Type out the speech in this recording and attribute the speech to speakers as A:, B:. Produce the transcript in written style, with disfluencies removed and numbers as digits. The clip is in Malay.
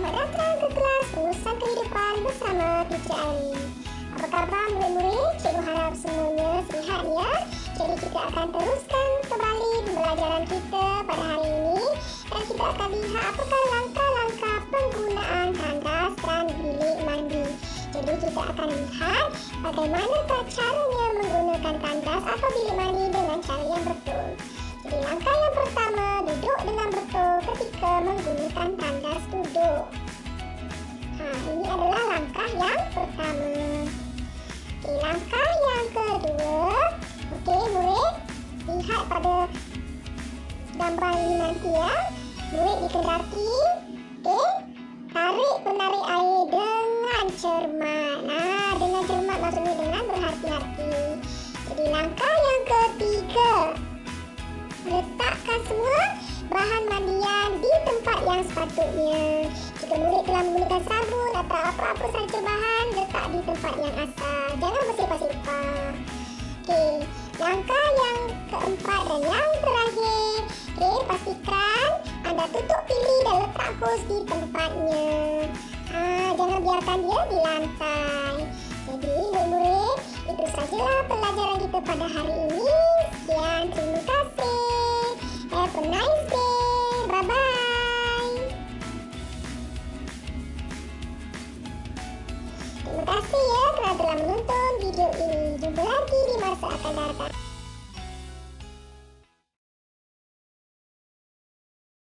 A: Selamat datang ke kelas Urusan Kehidupan bersama Teacher Airi. Apa khabar murid-murid? Cikgu harap semuanya sihat ya. Jadi kita akan teruskan kembali pembelajaran kita pada hari ini. Dan kita akan lihat apakah langkah-langkah penggunaan tandas dan bilik mandi. Jadi kita akan lihat bagaimanakah caranya menggunakan tandas atau bilik mandi dengan cara yang betul. Jadi langkah yang pertama, duduk dengan betul ketika menggunakan tandas duduk. Ini adalah langkah yang pertama. Langkah yang kedua, murid, lihat pada gambar ini nanti ya. Murid dikendaki, tarik penarik air dengan cermat. Dengan cermat maksudnya dengan berhati-hati. Jadi langkah yang ketiga, letakkan semua bahan mandian di tempat yang sepatutnya. Jika murid telah menggunakan sabun atau apa-apa sahaja bahan, letak di tempat yang asal. Jangan bersepah-sepah. Langkah yang keempat dan yang terakhir. Pastikan anda tutup pilih dan letak hos di tempatnya. Jangan biarkan dia di lantai. Jadi murid-murid, itu sajalah pelajaran kita pada hari ini. Sekian, terima kasih. Have a nice day. Bye-bye. Terima kasih ya kerana telah menonton video ini. Jumpa lagi di masa akan datang.